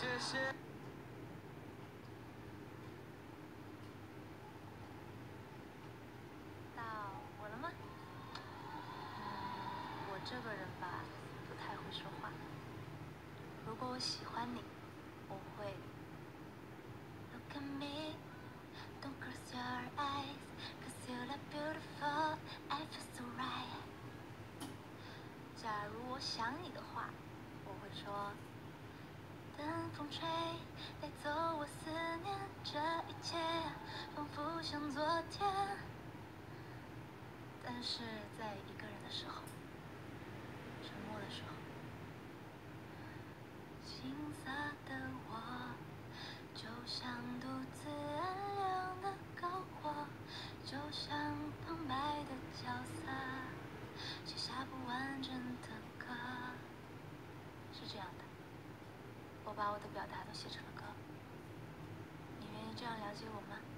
到我了吗？我这个人吧，不太会说话。如果我喜欢你，我会 Look at me, don't close your eyes, 'cause you look beautiful, I feel so right. 假如我想你的话，我会说。等风吹，带走我思念，这一切仿佛像昨天。但是在一个人的时候，沉默的时候，青涩的我，就像独自安详的篝火，就像旁白的角色，写下不完整的歌。是这样的，我把我的表达都写成了歌。你愿意这样了解我吗？